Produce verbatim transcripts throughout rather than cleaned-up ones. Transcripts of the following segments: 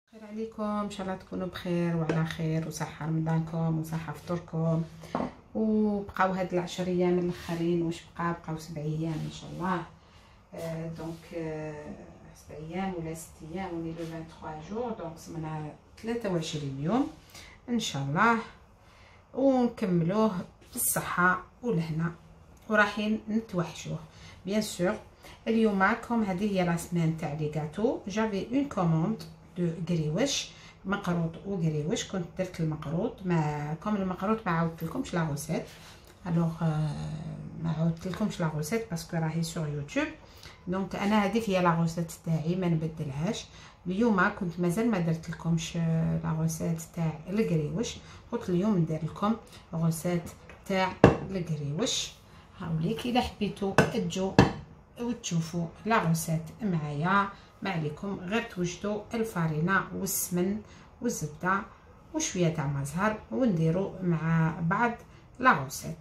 خير عليكم، ان شاء الله تكونوا بخير وعلى خير وصحه رمضانكم وصحه فطوركم. وبقاو هاد العشر ايام الاخرين، واش بقى بقاو سبع ايام ان شاء الله. آه دونك آه سبع ايام ولا ست ايام وني لو ثلاثة وعشرين جور، دونك سمنا ثلاثة وعشرين يوم ان شاء الله، ونكملوه بالصحه والهنا وراحين نتوحشوه بيان سور. اليوم معكم هذه هي لا سمان تاع لي غاتو. جافي اون كوموند دو غريوش، مقروط وغريوش. كنت درت المقروط ما كوم المقروط ما عاودت لكمش لا غوسيت، الوغ ما عاودت لكمش لا غوسيت باسكو راهي سور يوتيوب. دونك انا هذيك هي لا غوسيت تاعي ما نبدلهاش. اليوم كنت مازال ما درت لكمش لا غوسيت تاع الغريوش، قلت اليوم ندير لكم غوسيت تاع الغريوش. هاوليك اذا حبيتو تجو وتشوفوا لا غوسيت معايا، ما عليكم غير توجدوا الفارينه والسمن والزبده وشويه تاع مزهر ونديروا مع بعض لا غوسيت.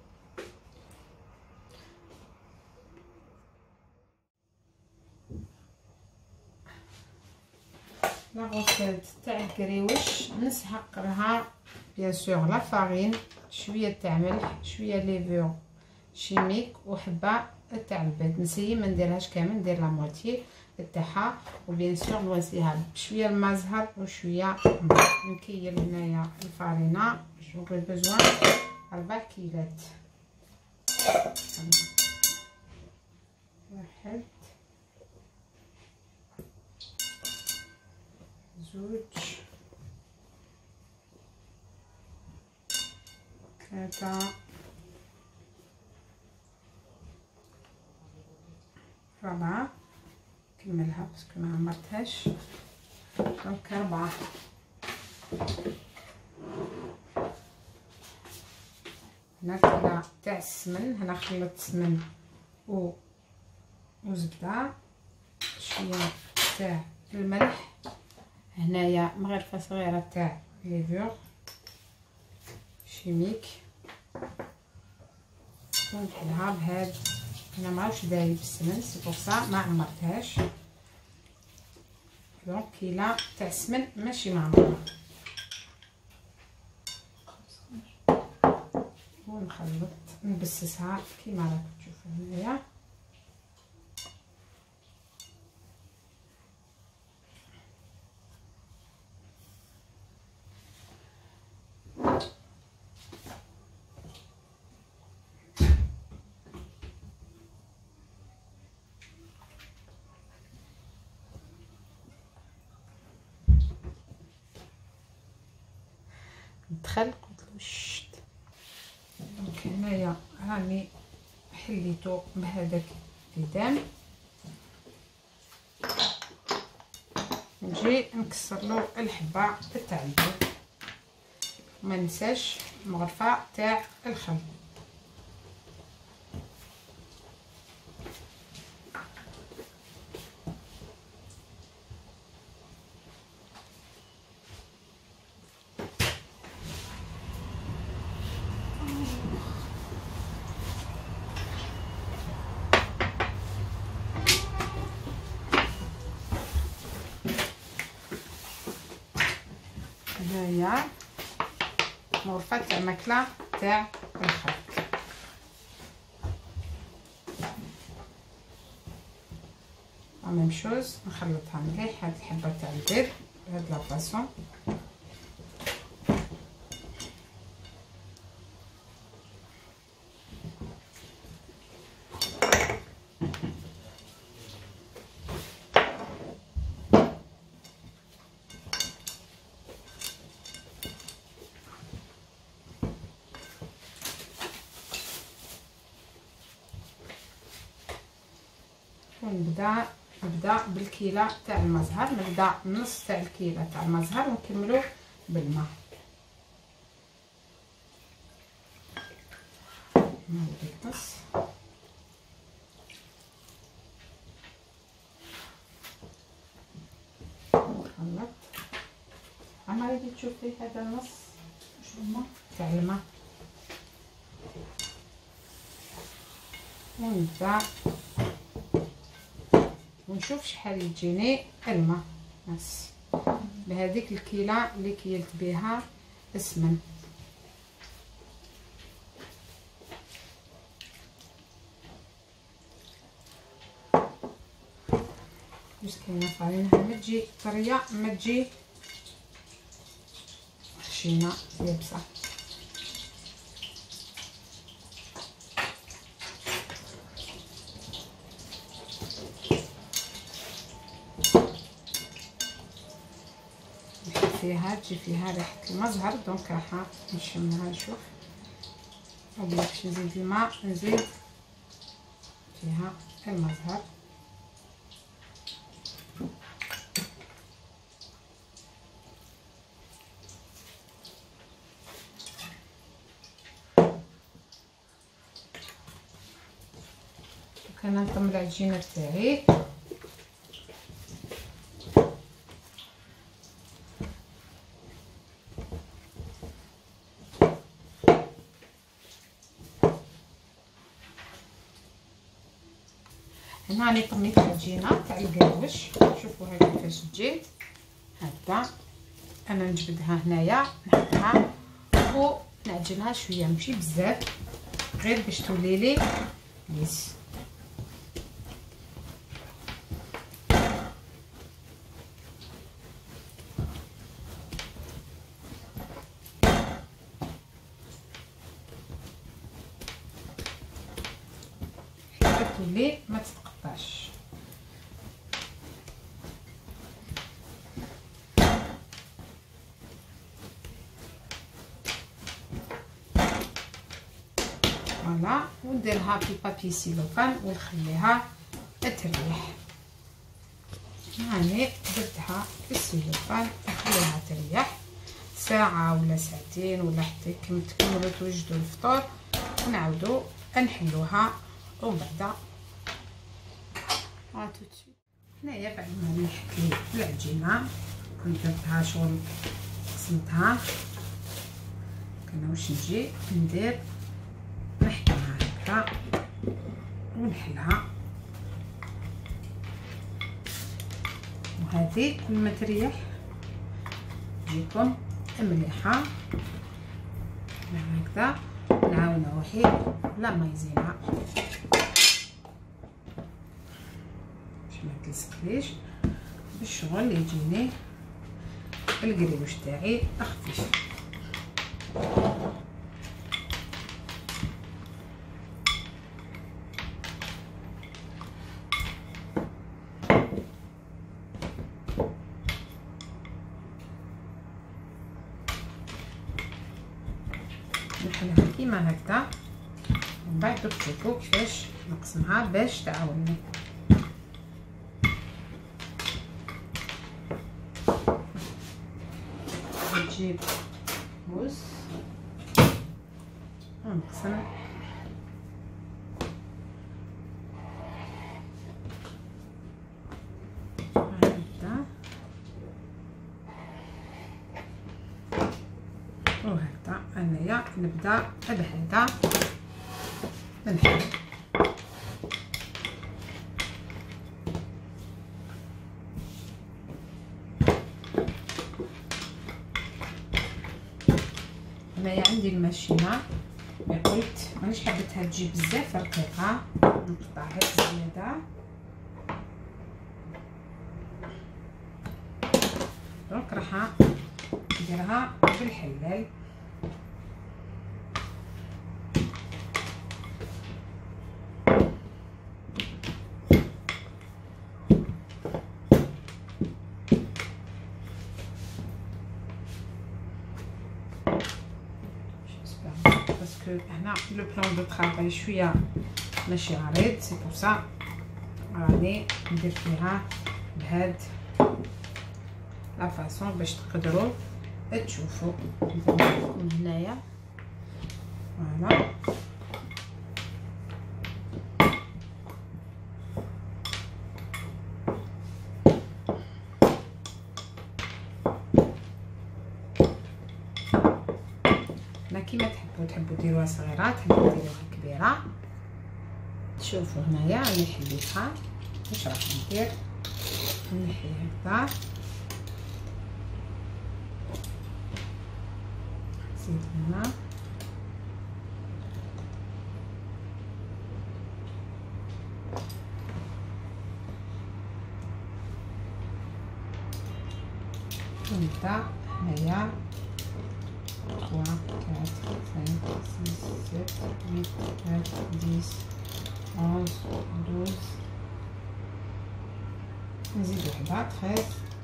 لا غوسيت تاع الكريوش نسحق لها بيان سور لا فارين، شويه تاع ملح، شويه ليفور شيميك وحبه تاع البيض. نسيي ما نديرهاش كامل، ندير لا موتي تاعها، وبيان سور نوزيها بشويه الماء وشويه ماء. نكيل هنايا الفارينه، جو بيزوان أربع كيلات. واحد زوج ثلاثة ربعة، كملها باسكو ما عمرتهاش. دونك ربعة. هنا الكيلة تاع السمن، هنا خلطت سمن و وزبده، شويه تاع الملح، هنايا مغرفه صغيره تاع ليفور شيميك. ونحلها بهاد، انا ماعرفش دايب السمن سي بور سا ما عمرتهاش. دونك كيله تاع السمن ماشي معمره، ونخلط نبسسها كيما راكم تشوفوا هنايا. دخل قلت له شت. دونك هنايا راني حليتو بهذاك الدام، نجي نكسر له الحبه تاع البيض. ما ننساش المغرفه تاع الخل. هنايا مغرفه تاع الماكله تاع الخل. لا ميم شوز نخلطها مليح هاد الحبه تاع البيض بهاد لا فاصون. ونبدا نبدا بالكيله تاع المزهر، نبدا نص تاع الكيله تاع المزهر ونكملو بالماء. نزيد نص، نخلط. اما اللي تشوفي هذا النص شو الماء تاع الماء، ونبدا ونشوف شحال يجيني الماء بس. بهذيك الكيله اللي كيلت بها السمن. مسكينه فرينه ما تجي طريه ما تجي خشينه يابسه. فيها تجي فيها ريحه المزهر، دونك راح نشمها. نشوف هادي باش نزيد الماء، نزيد فيها المزهر. كننطم العجينه تاعي. هنا راني طميت العجينه تاع القروش، شوفوا هاي كيفاش تجي هكذا. انا نجبدها هنايا نحطها ونعجنها شويه، ماشي بزاف، غير باش تولي لي ليس. حتى تولي ما تتقطعش. فوالا، ونديرها في بابي سيلوفان ونخليها تريح. هاني درتها في السيلوفان نخليها تريح ساعه ولا ساعتين ولا حتى كي تكملوا توجدوا الفطور، ونعاودوا نحلوها. ومن بعد هاتو هنايا بعد ما نحت لي العجينه كنت درتها شغل قسمتها، كنا واش نجي ندير نحكمها هكا ونحلها. وهذه كل ما تريح تجيكم مليحه هكذا. نعاون روحي لا مايزينها باش ما تلصقليش، بالشغل يجيني القريوش تاعي خفيف. نحلها كيما هكذا، ومن بعد تشوفوا كيفاش نقسمها باش تعاوني. نجيب موس ونقسم هكذا وهكذا. انايا نبدا بهذا نحل. هنايا عندي الماشينه، قلت مانيش حبيتها تجي بزاف رقيقه، نقطعها زياده. دونك راح نديرها بالحلال. باسكو هنا لو بلان دو طرافاي شويه ماشي عريض، سي بور سا راني ندير فيها بهاد لا فاصون باش تقدروا تشوفوا. من هنايا فوالا كيما تحبوا تحبوا ديروها صغيره، تحبوا ديروها كبيره. شوفوا هنايا راني حليتها. واش راح ندير؟ نحي هكذا نزيد هنا ونبدا هنايا ثلاثة أربعة خمسة ستة سبعة ثمانية عشرة إحدى عشر نزيد وحدة تخيط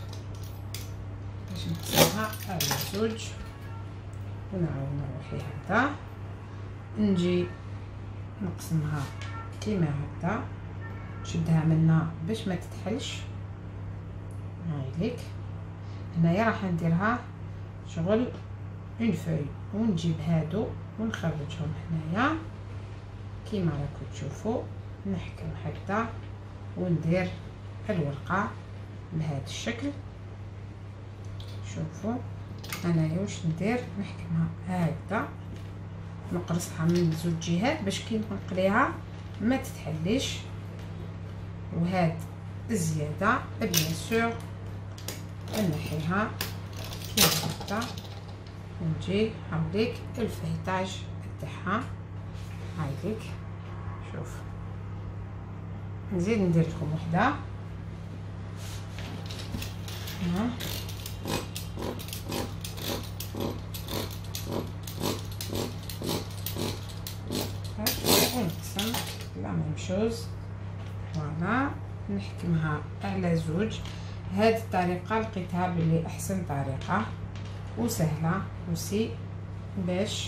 باش نقسمها على زوج ونعاود نروح هكذا نجي نقسمها كيما هكذا نشدها منا باش ما تتحلش. هايليك هنايا راح نديرها شغل اون فوي ونجيب هادو ونخرجهم هنايا كيما راكم تشوفوا نحكم هكذا وندير الورقه بهذا الشكل. شوفوا انايا واش ندير نحكمها هكذا نقرصها من زوج جهات باش كي نقليها ما تتحليش. وهاد الزياده بيان سور نحيها كيما هكذا ونجي هاوليك الفيتاج تاعها. هايليك شوف نزيد ندير لكم وحده ها ونقسم لا ميم شوز فوالا نحكمها على زوج. هذه الطريقه لقيتها بلي احسن طريقه وسهله وسي باش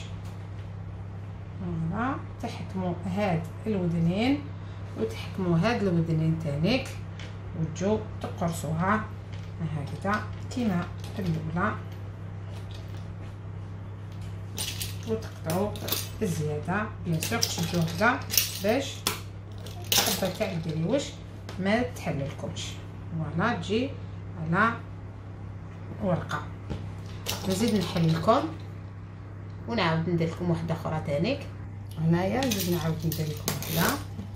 فوالا تحكموا هاد الودنين وتحكموا هاد الودنين تانيك وتجو تقرصوها هكذا كيما الاولى وتقطعوا الزياده بيان سور تشدوا هكذا باش الحبه تاع الكريوش ما تحللكمش. فوالا تجي على ورقه. نزيد نحل لكم ونعاود ندير لكم واحده اخرى تانيك. هنايا نزيد نعاود ندير لكم وحده.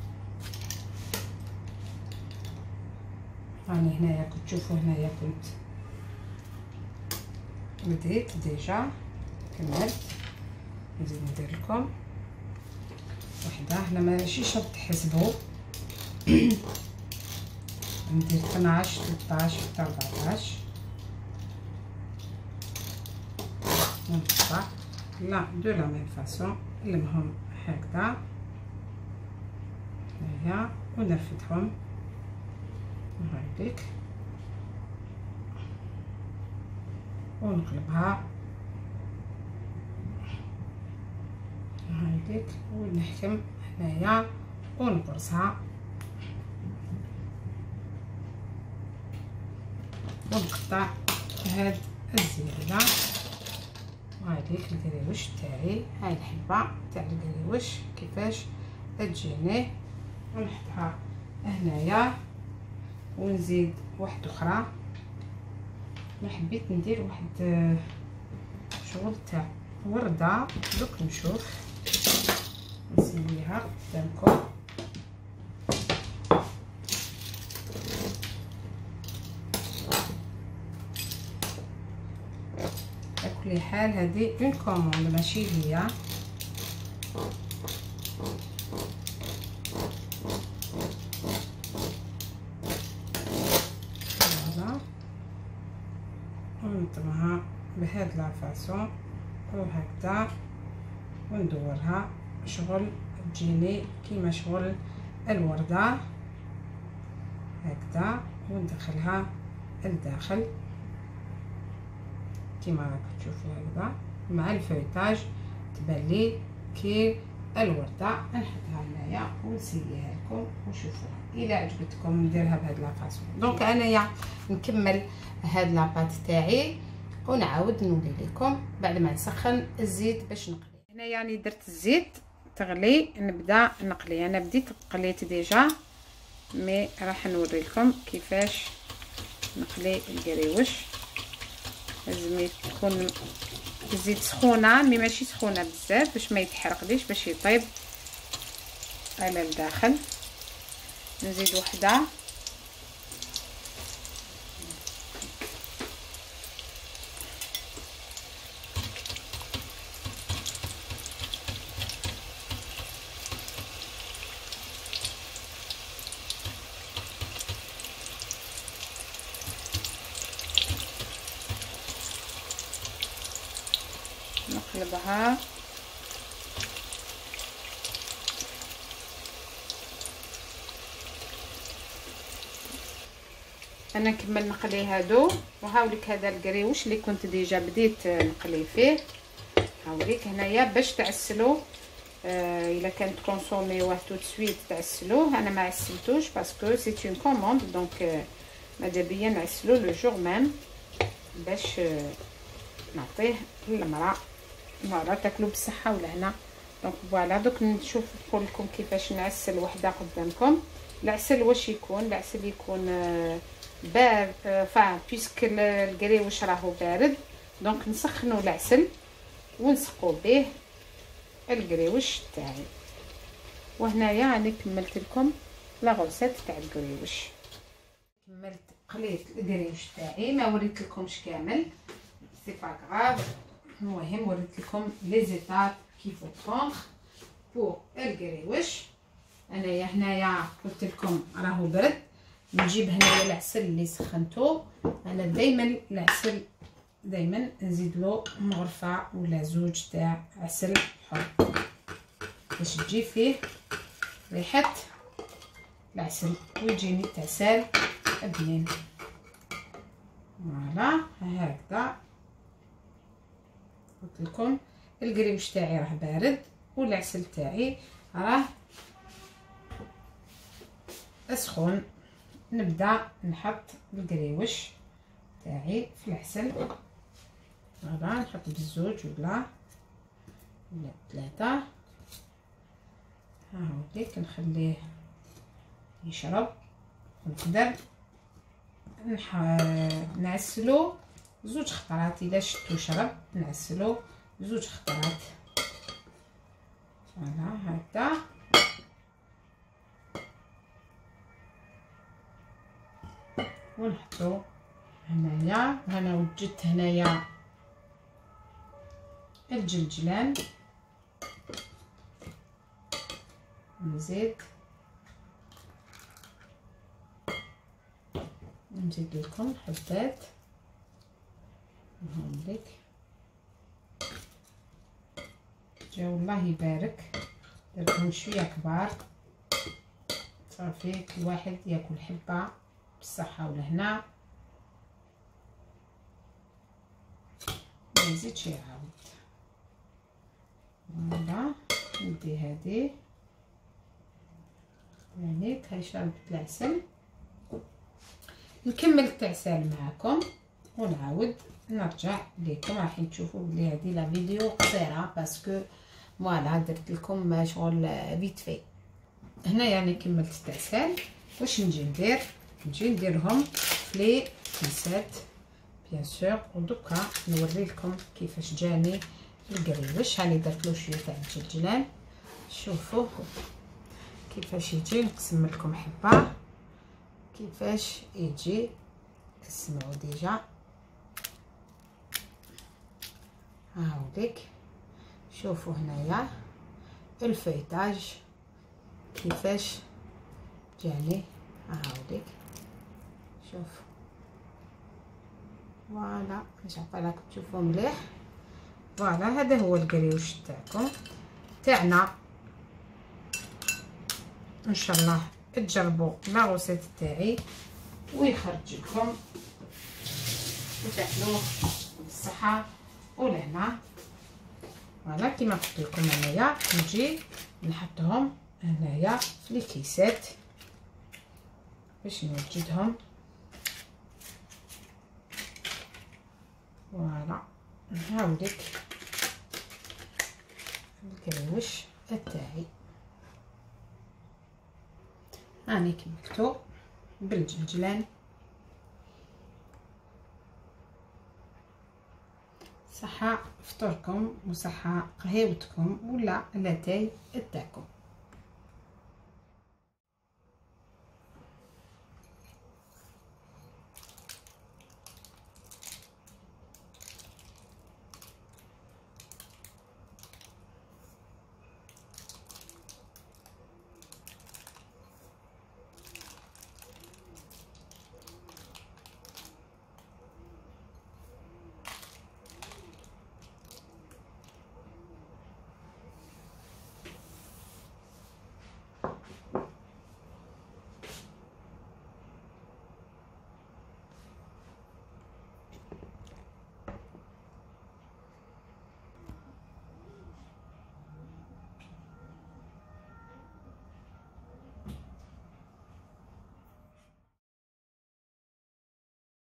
راني هنايا كنت تشوفوا هنايا كنت بديت ديجا كملت. نزيد ندير لكم وحده. هنا ماشي شرط تحسبوا ندير اثناش ثلاثطاش حتى أربعطاش ونقطع لا دو لا ميم فاصون. نلمهم هكذا هنايا ونرفدهم هايليك ونقلبها هايليك ونحكم هنايا ونقرصها ونقطع هاد الزياده. وهذيك الكريوش تاعي هاي الحبه تاع الكريوش كيفاش تجيني ونحطها هنايا ونزيد واحده اخرى. ما حبيت ندير واحد شغل تاع ورده دوك نشوف نسويها قدامكم. بكل حال هذه اون كوموند ماشي ليا. فوالا ونطمها بهاد لا فاصون وهكذا وندورها شغل تجيني كيما شغل الورده هكذا وندخلها لداخل كيما راكم تشوفوا هكذا مع الفيتاج تبان لي كي الورده. نحطها هنايا ونسيها لكم وشوفوها الى عجبتكم نديرها بهاد لا فاصون. دونك انايا نكمل هاد لاباط تاعي ونعاود نولي لكم بعد ما نسخن الزيت باش نقلي. هنايا راني درت الزيت تغلي نبدا نقلي. انا بديت قليت ديجا مي راح نوري لكم كيفاش نقلي الكريوش. لازم تكون الزيت سخونه مي ماشي سخونه بزاف باش ما يتحرقليش باش يطيب على الداخل. نزيد وحده نقلبها. انا نكمل نقلي هادو، وهاوليك هذا القريوش اللي كنت ديجا بديت نقلي فيه. هاوليك هنايا باش تعسلو، آه الا كانت كونسوميوه تو سويت تعسلوه. انا ما عسلتوش باسكو سي اون كوموند، دونك آه ماذا بيا نعسلو لو جور ميم باش آه نعطيه للمراه، المراه تاكلو بالصحه والهنا. دونك فوالا دوك نشوف نقول لكم كيفاش نعسل وحده قدامكم. العسل واش يكون؟ العسل يكون آه بارد، فا بيسك القريوش راهو بارد، دونك نسخنوا العسل ونسقوا به القريوش تاعي. وهنايا راني كملت لكم لا غوسيت تاع القريوش. كملت قليت القريوش تاعي، ما وريت لكمش كامل سي با غاف، المهم وريت لكم لي زيتاب كيفو بروندر بور القريوش. انايا هنايا قلت لكم راهو برد، نجيب هنايا العسل اللي سخنته. انا دائما العسل دائما نزيد له مغرفه ولا زوج تاع عسل حر باش تجي فيه ريحه العسل ويجيني التعسال بنين. فوالا هكذا قلت لكم القريوش تاعي راه بارد والعسل تاعي راه سخون. نبدا نحط القريوش تاعي في العسل. فوالا نحط بالزوج ولا ولا ثلاثه. ها هو هيك نخليه يشرب، ونقدر نح... نعسلو زوج خطرات. الا شفتو شرب نعسلو زوج خطرات. فوالا هكذا. ونحطو هنايا. هنا وجدت هنايا الجلجلان، نزيد نزيد لكم حبات هونليك. جا والله يبارك، درتهم شويه كبار صافي كل واحد ياكل حبه بالصحه والهنا، ما يزيدش يعاود. فوالا ندي هادي هانيك، هاي شربت العسل. نكمل التعسال معكم ونعاود نرجع لكم. راح تشوفوا بلي هذه لا فيديو قصيره باسكو فوالا درت لكم شغل فيت في. هنا يعني كملت التعسال. واش نجي ندير؟ نجي نديرهم في لي كيسات بيان سور. ودوكا نوري لكم كيفاش جاني القريوش. هاني درت له شويه تاع الجلجلان، شوفوا كيفاش يجي. نقسم لكم حبه كيفاش يجي، تسمعوا ديجا. هاوليك شوفوا هنايا الفيتاج كيفاش جاني. هاوليك شوفوا. فوالا باش عطيناكم تشوفوا مليح. فوالا هذا هو القريوش تاعكم تاعنا. ان شاء الله تجربوا لا غوسيت تاعي ويخرج لكم وتاكلوه بالصحه والهنا. فوالا كيما قلت لكم انايا نجي نحطهم هنايا في الكيسات باش نوجدهم. فوالا نهاولك القريوش تاعي. هاني كملتو بالجلجلان. صحة فطوركم وصحة قهيوتكم ولا لاتاي تاعكم.